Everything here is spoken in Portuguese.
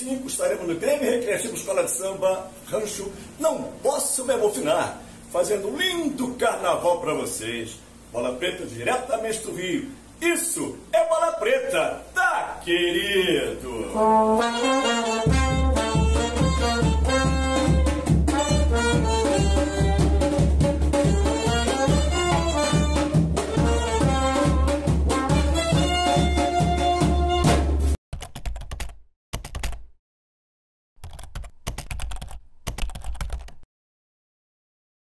5 estaremos no Grêmio Recreativo Escola de Samba Rancho Não Posso Me Emocionar, fazendo um lindo carnaval para vocês. Bola Preta diretamente do Rio. Isso é Bola Preta, tá, querido?